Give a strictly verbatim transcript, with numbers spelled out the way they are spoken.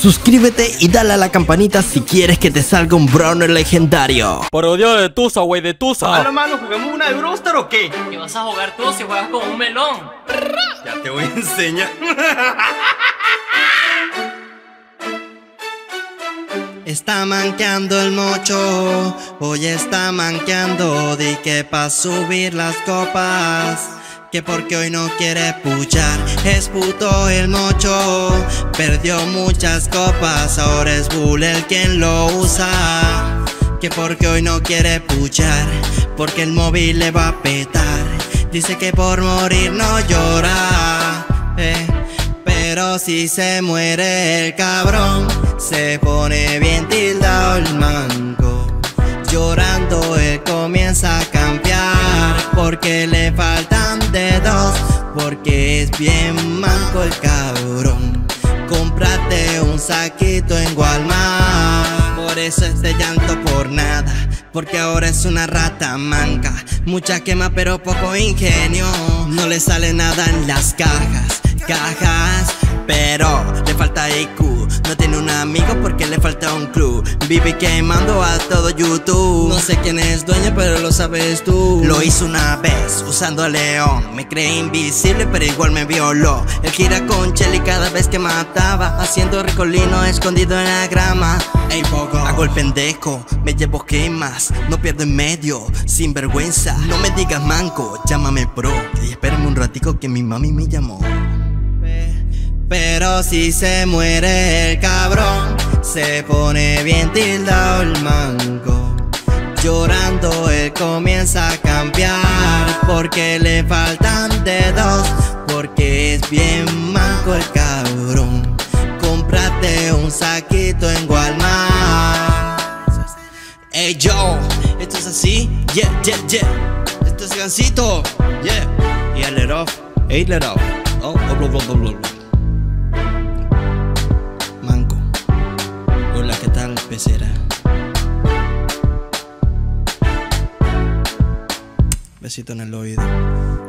suscríbete y dale a la campanita si quieres que te salga un Brawler legendario. Por Dios de Tusa, güey, de Tusa. Hola, mano, ¿juguemos una de Brawl Stars o qué? ¿Qué vas a jugar tú si juegas con un melón? Ya te voy a enseñar. Está manqueando el mocho, hoy está manqueando, di que pa' subir las copas, que porque hoy no quiere puchar, es puto el mocho, perdió muchas copas, ahora es Bull el quien lo usa, que porque hoy no quiere puchar, porque el móvil le va a petar, dice que por morir no llora, eh. Pero si se muere el cabrón, se pone bien tildado el manco. Llorando él comienza a cambiar, porque le faltan dedos, porque es bien manco el cabrón. Cómprate un saquito en Walmart, por eso este llanto por nada, porque ahora es una rata manca. Mucha quema pero poco ingenio, no le sale nada en las cajas. Cajas, pero le falta I Q. No tiene un amigo porque le falta un club. Vive quemando a todo YouTube. No sé quién es dueño, pero lo sabes tú. Lo hizo una vez usando a León. Me creí invisible, pero igual me violó. Él gira con Shelly cada vez que mataba, haciendo ricolino escondido en la grama. Ey, poco, hago el pendejo, me llevo quemas, no pierdo en medio, sin vergüenza. No me digas manco, llámame pro. Y espérame un ratico que mi mami me llamó. Pero si se muere el cabrón, se pone bien tildado el manco. Llorando él comienza a cambiar, porque le faltan dedos, porque es bien manco el cabrón. Cómprate un saquito en Walmart. Ey yo, esto es así, yeah, yeah, yeah. Esto es gansito, yeah. Y a let off, hey let off. Oh, oh, blah, blah, blah, blah. Manco. Hola, ¿qué tal, pecera? Besito en el oído.